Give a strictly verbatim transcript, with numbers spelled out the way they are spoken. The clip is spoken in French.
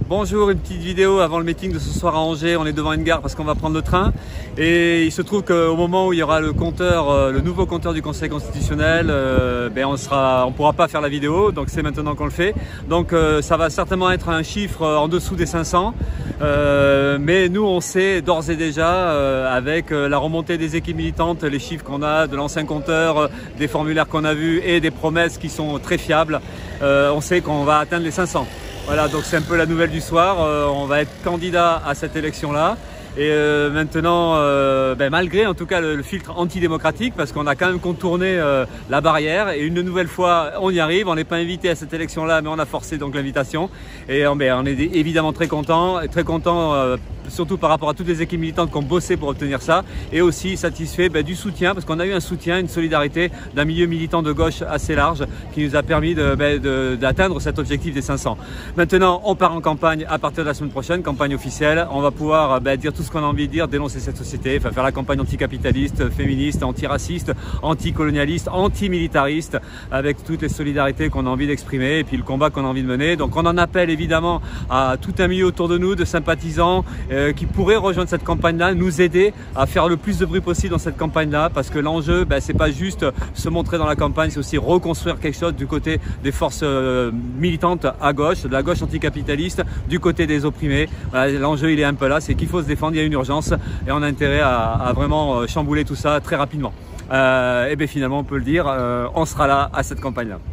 Bonjour, une petite vidéo avant le meeting de ce soir à Angers. On est devant une gare parce qu'on va prendre le train. Et il se trouve qu'au moment où il y aura le compteur, le nouveau compteur du Conseil constitutionnel, euh, ben on sera, on pourra pas faire la vidéo. Donc c'est maintenant qu'on le fait. Donc euh, ça va certainement être un chiffre en dessous des cinq cents. Euh, mais nous on sait d'ores et déjà, euh, avec la remontée des équipes militantes, les chiffres qu'on a de l'ancien compteur, des formulaires qu'on a vus et des promesses qui sont très fiables, euh, on sait qu'on va atteindre les cinq cents. Voilà, donc c'est un peu la nouvelle du soir. Euh, on va être candidat à cette élection-là. Et euh, maintenant, euh, ben, malgré en tout cas le, le filtre antidémocratique, parce qu'on a quand même contourné euh, la barrière, et une nouvelle fois on y arrive. On n'est pas invité à cette élection-là, mais on a forcé donc l'invitation. Et euh, ben, on est évidemment très content, très content euh, surtout par rapport à toutes les équipes militantes qui ont bossé pour obtenir ça, et aussi satisfait ben, du soutien, parce qu'on a eu un soutien, une solidarité d'un milieu militant de gauche assez large qui nous a permis de, ben, de, d'atteindre cet objectif des cinq cents. Maintenant, on part en campagne à partir de la semaine prochaine, campagne officielle. On va pouvoir ben, dire tout ce qu'on a envie de dire, dénoncer cette société, enfin, faire la campagne anticapitaliste, féministe, antiraciste, anticolonialiste, antimilitariste, avec toutes les solidarités qu'on a envie d'exprimer et puis le combat qu'on a envie de mener. Donc on en appelle évidemment à tout un milieu autour de nous, de sympathisants euh, qui pourraient rejoindre cette campagne-là, nous aider à faire le plus de bruit possible dans cette campagne-là, parce que l'enjeu, ben, c'est pas juste se montrer dans la campagne, c'est aussi reconstruire quelque chose du côté des forces euh, militantes à gauche, de la gauche anticapitaliste, du côté des opprimés. Voilà, l'enjeu il est un peu là, c'est qu'il faut se défendre. Il y a une urgence et on a intérêt à, à vraiment chambouler tout ça très rapidement. Euh, et bien finalement on peut le dire, euh, on sera là à cette campagne-là.